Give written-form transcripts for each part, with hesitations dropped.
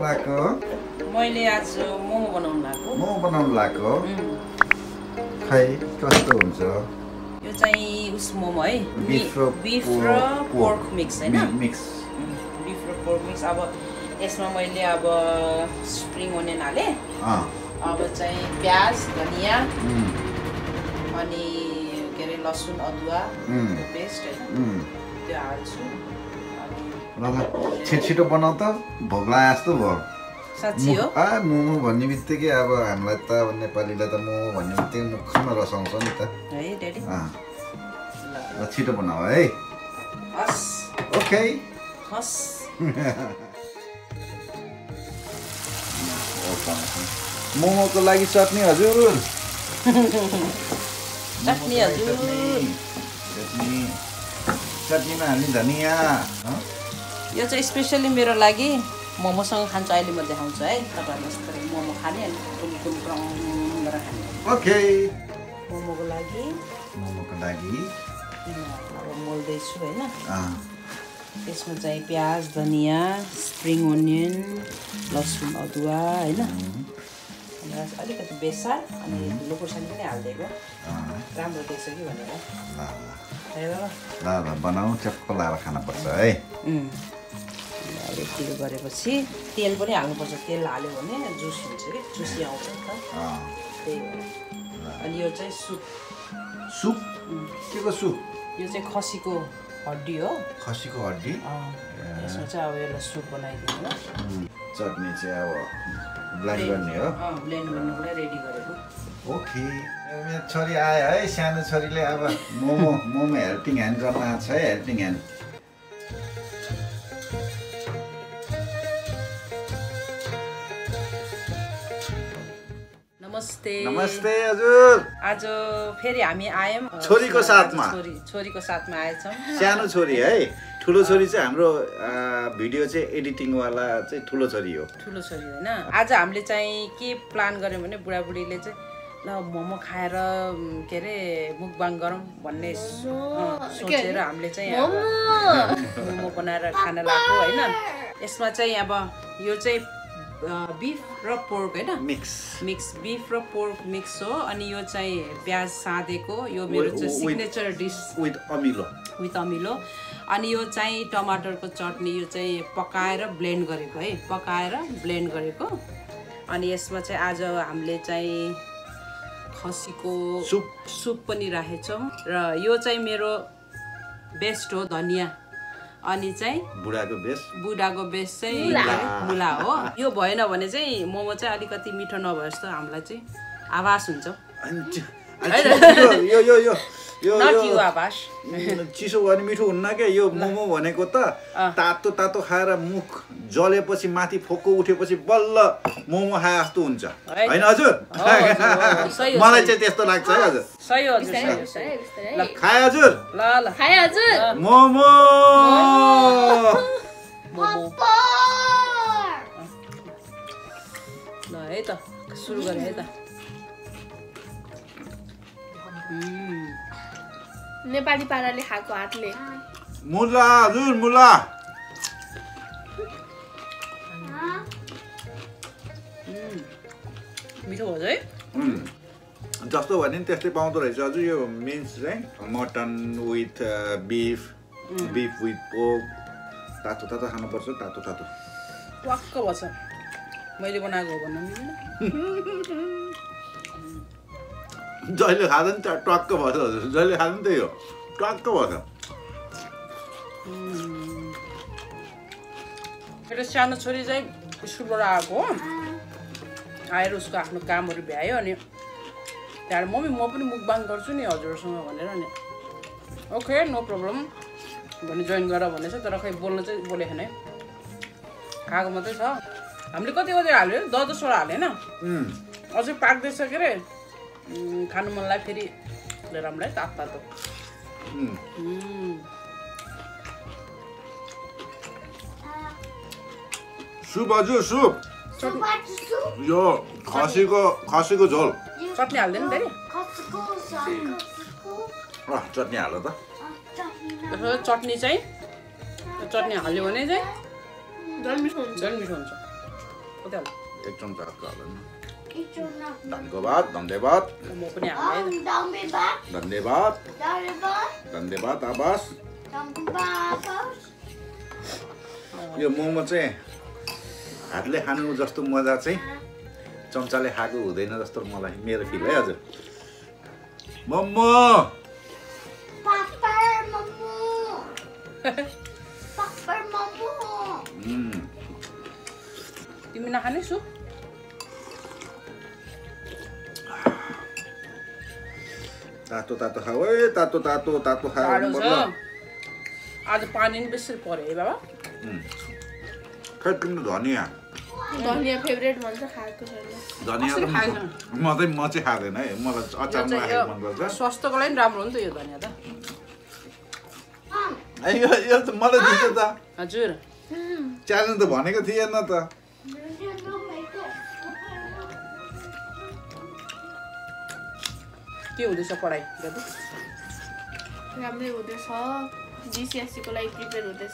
भएको? मैले आज मोमो बनाउनु लाग्यो। मोमो बनाउनु लाग्यो? खै कस्तो हुन्छ? यो चाहिँ उस मोमो है, बिफ र पोर्क मिक्स हैन? मिक्स। बिफ र पोर्क मिक्स। अब यसमा मैले अब स्प्रिङ ओनियन हाले। अब चाहिँ प्याज, धनिया अनि के अरे लसुन, अदुवा पेस्ट हैन? त्यो हाल्छु। ल छिटो बनाऊ त, भोक लाग्यो जस्तो भयो। साँच्ची हो? मोमो भन्ने बित्तिकै अब हामीलाई त नेपालीलाई त मोमो भन्ने बित्तिकै मुखमा रसाउँछ नि त। है ड्याडी? ल छिटो बनाऊ है। हस्। ओके। हस्। मोमोको लागि चटनी हजुर। चटनी हजुर। चटनीमा हाल्ने धनिया। यो चाहिँ स्पेसली मेरो लागि मोमोसँग खान्छु। अहिले म देखाउँछु है तपाईँहरूलाई यस्तो मोमो खाने अनि कुन गरेर खाने। ओके। मोमोको लागि अब मोल्दैछु होइन। त्यसमा चाहिँ प्याज, धनिया, स्प्रिङ ओनियन, लसुन, अदुवा होइन, अलिकति बेसार अनि धुलो खुर्सानी पनि हालिदिएको राम्रो देख्छ कि भनेर। ल बनाऊ, चक्क लाएर खानुपर्छ है। यति गरेपछि तेल पनि हाल्नुपर्छ। तेल हाल्यो भने जुस हुन्छ कि जुसी आउँछ नि त, त्यही हो। अनि यो चाहिँ सुप। सुप के को सुप? यो चाहिँ खसीको हड्डी हो। खसीको हड्डी? यसमा चाहिँ अब यसलाई सुप बनाइदिनु हो। चटनी चाहिँ अब ब्लेन्ड गर्ने हो? ब्लेन्ड गर्नुको लागि रेडी गरेको। ओके। मेरो छोरी आयो है, सानो छोरीले अब मोमो हेल्पिङ ह्यान्ड गर्न आएको छ है, हेल्पिङ ह्यान्ड। नमस्ते। नमस्ते हजुर। आज फेरि हामी आयौँ छोरीको साथमा। छोरीको साथमा आएछौँ। सानो छोरी है, ठुलो छोरी चाहिँ हाम्रो भिडियो चाहिँ एडिटिङ वाला चाहिँ ठुलो छोरी हो। ठुलो छोरी होइन। आज हामीले चाहिँ के प्लान गर्यौँ भने बुढाबुढीले चाहिँ ल मोमो खाएर के अरे मुकबाङ गरौँ भन्ने सोचेर हामीले चाहिँ मोमो बनाएर खान लाग्यो होइन। यसमा चाहिँ अब यो चाहिँ बिफ र पोर्क होइन, मिक्स बिफ र पोर्क मिक्स हो। अनि यो चाहिँ प्याज साँधेको, यो मेरो चाहिँ सिग्नेचर डिस विथ अमिलो। अनि यो चाहिँ टमाटरको चटनी, यो चाहिँ पकाएर ब्लेन्ड गरेको। अनि यसमा चाहिँ आज हामीले चाहिँ खसीको सुप पनि राखेछौँ र यो चाहिँ मेरो बेस्ट हो धनिया। अनि चाहिँ बुढाको बेस्ट चाहिँ मुला हो। यो भएन भने चाहिँ मोमो चाहिँ अलिकति मिठो नभए जस्तो हामीलाई चाहिँ आभास हुन्छ। चिसो भयो भने मिठो हुन्न क्या। यो मोमो भनेको त तातो तातो खाएर मुख जलेपछि माथि फोक्को उठेपछि बल्ल मोमो खाए जस्तो हुन्छ होइन हजुर? मलाई चाहिँ त्यस्तो लाग्छ है हजुर। सही हो हजुर। खाए हजुर? ल खाए हजुर। मोमो ल है त सुरु गरे है त। नेपाली पाराले खाएको हातले। मुला हजुर, मुला। मिठो भयो है। जस्तो भने नि त्यस्तै पाउँदो रहेछ हजुर। यो मिन्स चाहिँ mutton with beef with pork. तातो तातो खानुपर्छ, तातो तातो। टक्क भन्छ मैले बनाएको हो भन्न मिल्दैन। जहिले खाँदा नि टक्क भन्छ हजुर, जहिले खाँदा नि त्यही हो, टक्क भन्छ। मेरो सानो छोरी चाहिँ स्कुलबाट आएको हो, आएर उसको आफ्नो कामहरू भ्यायो। अनि त्यहाँबाट मम्मी म पनि मुकबाङ गर्छु नि हजुरसँग भनेर नि ओके नो प्रब्लम भने जोइन गर भनेछ। तर खै बोल्न चाहिँ बोलेको है, खाएको मात्रै छ। हामीले कति हाल्यो, 10-12 हालेन, अझै पाक्दैछ के अरे। खानु मन लाग्यो फेरि लिएर हामीलाई तातो तातो। सुप हजुर, सुप। यो खसीको झोल। चटनी हाल्दैन फेरि? चटनी हाल त। चटनी हाल्यो भने चाहिँ झन् मिठो हुन्छ। कति हाल्नु 1 चम्चा जस्तो हाल्नु न किचोना धन्यवाद धन्यवाद म पनि हाल्छु धन्यवाद धन्यवाद आवास यो मोमो चाहिँ हातले खानु जस्तो मजा चाहिँ चम्चाले खाएको हुँदैन जस्तो मलाई मेरो फिल है हजुर मोमो तिमी नखाने सुप तातो तातो खाऊ है तातो तातो तातो खाऊ आज पानी नि बेसी पर्यो है बाबा खै तिम्रो धनिया धनिया फेभरेट भन्छ खाएको छैन धनिया म चाहिँ खाँदैन है मलाई अचारमा खाएको मन पर्छ स्वास्थ्यको लागि राम्रो हो नि त यो धनिया त यो त मलाई दिन्छ त हजुर च्यालेन्ज त भनेको थिएन त के हुँदैछ पढाइ दाजु राम्रै हुँदैछ GCSE को लागि प्रिपेयर हुँदैछ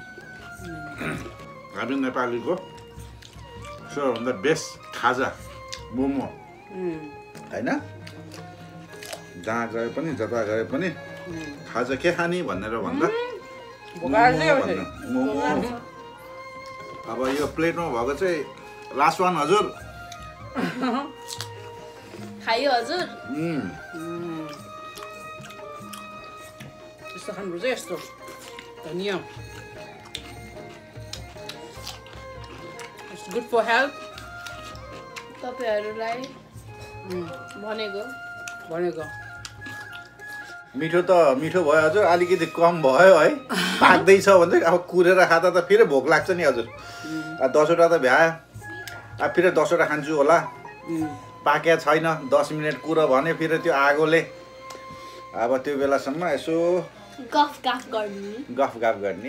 हामी नेपालीको सबभन्दा बेस्ट खाजा मोमो होइन जहाँ गए पनि जता गए पनि खाजा के खाने भनेर भन्दा मोमो अब यो प्लेटमा भएको चाहिँ लास्ट वान हजुर खायो हजुर यस्तो खानुपर्छ यस्तो धनिया इट्स गुड फर हेल्थ तपाईहरुलाई भनेको मिठो त मिठो भयो हजुर अलिकति कम भयो है पाक्दैछ भने अब कुरेर खाँदा त फेरि भोक लाग्छ नि हजुर 10 वटा त भ्यायो अब फेरि 10 वटा खान्छु होला पाके छैन 10 मिनेट कुरो भने फेरि त्यो आगोले अब त्यो बेलासम्म यसो गफ गफ गर्ने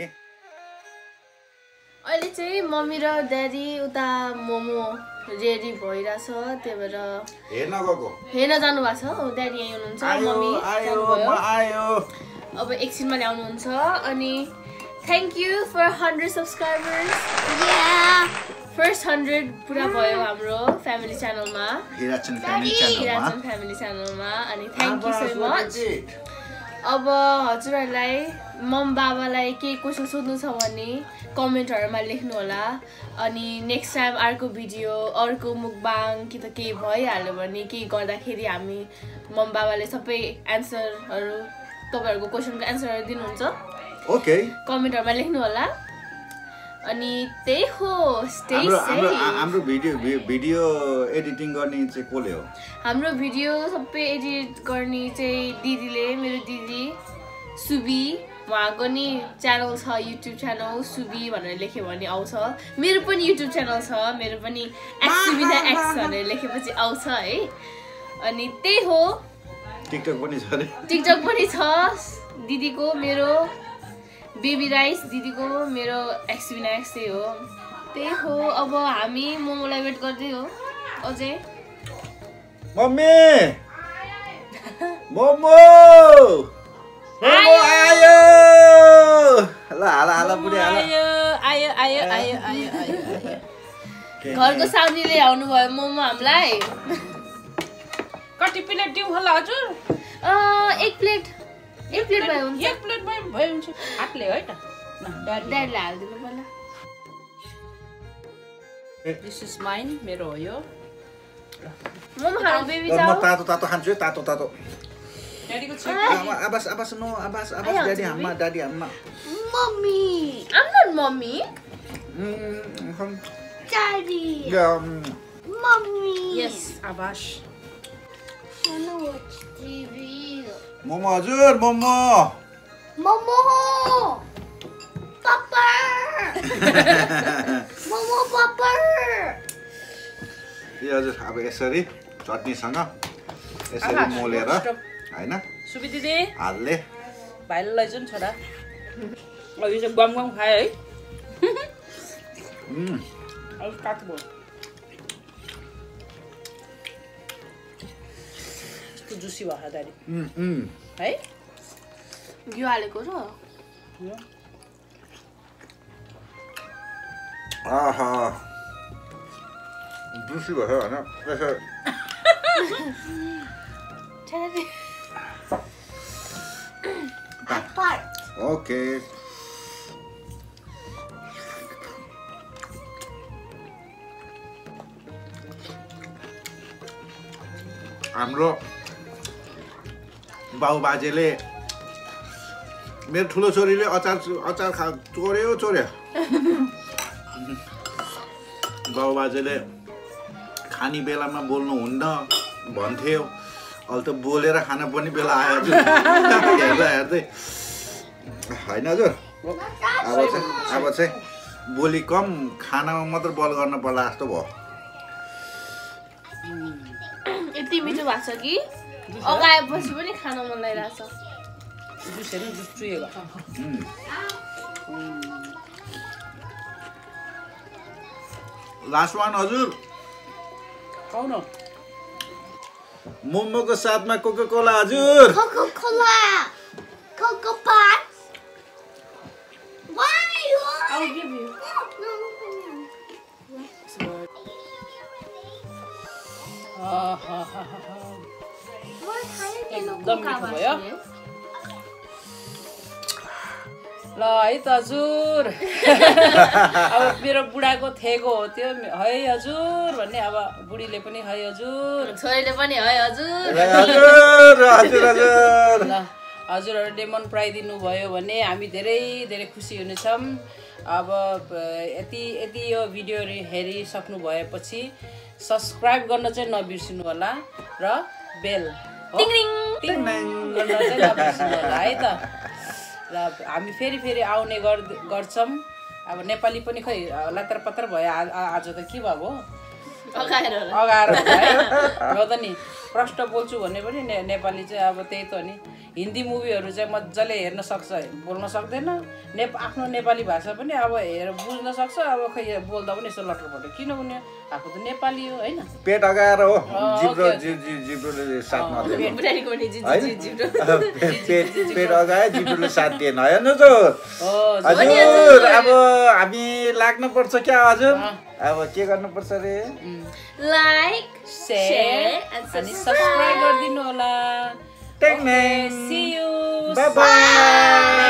अहिले चाहिँ मम्मी र ड्याडी उता मोमो रेडी भइराछ त्यही भएर हेर्न जानु भएको छ ड्याडी यही हुनुहुन्छ मम्मी आयो अब एकछिनमा ल्याउनुहुन्छ अनि thank you for 100 subscribers first 100 पुरा भयो हाम्रो फ्यामिली च्यानलमा हिराचन फ्यामिली च्यानलमा अनि थ्याङ्क यू सो मच अब हजुरहरूलाई मम बाबालाई के क्वेसन सोध्नु छ भने कमेन्टहरुमा लेख्नु होला अनि नेक्स्ट टाइम अर्को भिडियो अर्को मुकबाङ कि त केही भइहाल्यो भने के गर्दाखेरि हामी मम बाबाले सबै एन्सरहरु तपाईहरुको क्वेसनको एन्सरहरु दिनुहुन्छ ओके कमेन्टहरुमा लेख्नु होला अनि त्यही हो स्टे सेफ हाम्रो भिडियो एडिटिङ गर्ने चाहिँ कोले हो हाम्रो भिडियो सबै एडिट गर्ने चाहिँ दिदीले मेरो दिदी सुबी उहाँको नि च्यानल छ युट्युब च्यानल सुबी भनेर लेख्यो भने आउँछ मेरो पनि युट्युब च्यानल छ मेरो पनि एक्सुबिदा एक्स भनेर लेखेपछि आउँछ है अनि त्यही हो टिकटक पनि छ दिदीको मेरो बेबी राइस दिदीको मेरो एक्सुबिदा एक्स त्यही हो अब हामी मोमोलाई वेट गर्दै हो अझै मम्मी मोमो आयो ल हाला बुढी आयो घरको साउनीले आउनु भयो मोमो हामीलाई कति प्लेट दिउँ होला हजुर एक प्लेट भयो हुन्छ एक प्लेट भयो हुन्छ हातले है त ड्याडीले हाल्दिनु पर्ला दिस इज माइन मेरो हो यो मोमो खानु बेबी म तातो खान्छु है तातो ड्याडीको छ आवाज ड्याडी आम्मा mummy I'm not mommy daddy mommy yes आवाज I wanna watch TV momo हजुर मोमो papa मोमो papa यो हजुर अब यसरी चटनीसँग यसरी मोलेर हैन सुबी दिदी हालले भाइले लैजाउँ छोरा अब यो चाहिँ गम खाए है अब काट भयो यस्तो जुसी भयो दारी है घिउ हालेको र आहा जुसी भयो हैन त्यसो ओके हाम्रो बाउ बाजेले मेरो ठुलो छोरीले अचार चोर्यो बाउ बाजेले खाने बेलामा बोल्नु हुन्न भन्थ्यो अहिले त बोलेर खान पनि बेला आयो हेर्दै होइन हजुर अब चाहिँ बोली कम खानामा मात्र बल गर्न पर्ला जस्तो भयो यति मिठो भएको छ कि अगाएपछि पनि खान मन लागिरहेछ लास्ट वान हजुर मोमोको साथमा कोका कोला हजुर कोका कोला कोका पाट Why? I'll give you. एकदम मिठो भयो ल है त हजुर अब मेरो बुढाको थेगो हो त्यो है हजुर भन्ने अब बुढीले पनि है हजुर छोरीले पनि है हजुर ल हजुरहरूले मन पराइदिनु भयो भने हामी धेरै धेरै खुसी हुनेछौँ अब यति यो भिडियो हेरिसक्नु भएपछि सब्सक्राइब गर्न चाहिँ नबिर्सिनु होला र बेल टिङ टिङ गर्न चाहिँ नबिर्सिनु होला है त र हामी फेरि आउने गर्छौँ अब नेपाली पनि खै लतर पत्र भयो आज त के भएको अगाएर हो त नि प्रष्ट बोल्छु भन्ने पनि नेपाली चाहिँ अब त्यही त नि हिन्दी मुभीहरू चाहिँ मजाले हेर्न सक्छ बोल्न सक्दैन आफ्नो नेपाली भाषा पनि अब बुझ्न सक्छ अब खै बोल्दा पनि यस्तो लटरपटर किन हुने आफू त नेपाली हो होइन पेट अगाएर हो जिब्रोले साथ नदिए पेट अगाए जिब्रोले साथ दिएन हजुर अब हामी लाग्नुपर्छ क्या हजुर अब के गर्नुपर्छ रे लाइक शेयर अनि सब्स्क्राइब गरिदिनु होला Thank you. See you. Bye bye.